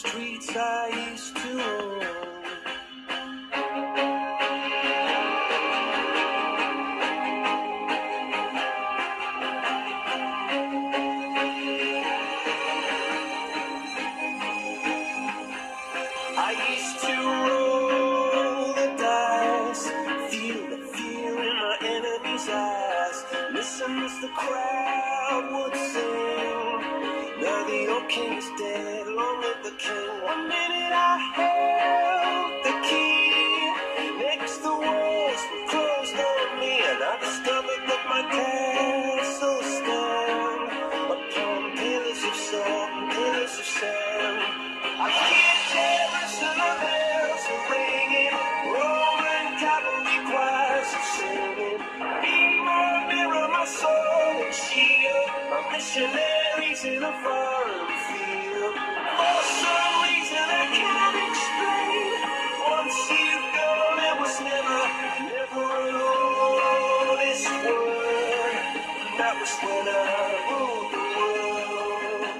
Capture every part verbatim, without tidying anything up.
streets I used to roam. I used to roll the dice, feel the fear in my enemy's eyes, listen as the crowd would sing. Now the old king is dead, long live the king. One minute I held the key, next the walls were closed on me, and I discovered that my castle stand upon pillars of salt and pillars of sand. I hear Jerusalem bells are ringing, Roman cavalry choirs are singing. Be my mirror, my soul and shield, my missionaries in a foreign field. For some reason I can't explain, once you've gone it was never, never an honest word. That was when I ruled the world.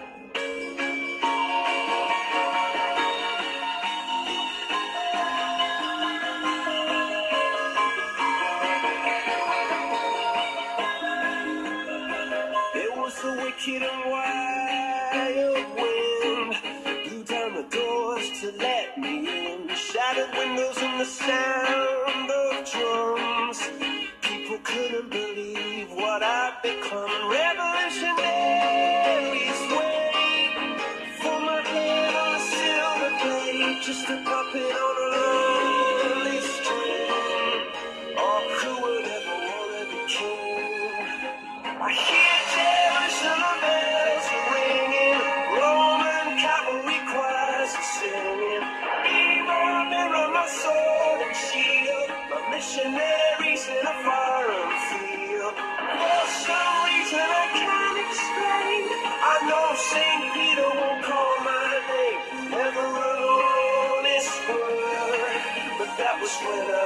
The wicked and wild wind blew down the doors to let me in. Shattered windows and the sound of drums. People couldn't believe what I'd become. Revolutionaries wait for my head on a silver plate, just a puppet on a lonely string. Oh, who would ever want to be king? I hear Jerusalem bells are ringing, Roman cavalry choirs are singing. Be my mirror, my sword and shield, my missionaries in a foreign field. For some reason I can't explain, I know Saint Peter won't call my name, never an honest word, but that was when I